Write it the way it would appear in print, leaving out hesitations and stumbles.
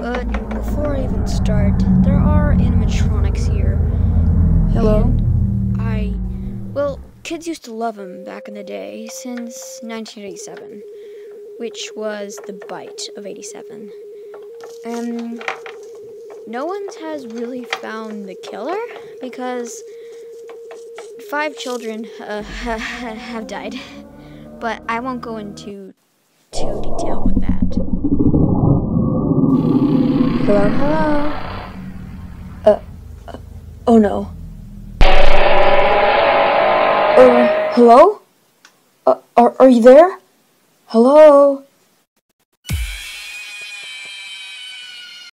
But before I even start, there are animatronics here. Hello? Well, kids used to love them back in the day, since 1987, which was the bite of 87. And no one has really found the killer, because 5 children have died. But I won't go into too detail with that. Hello, hello? Oh no. Hello? Are you there? Hello?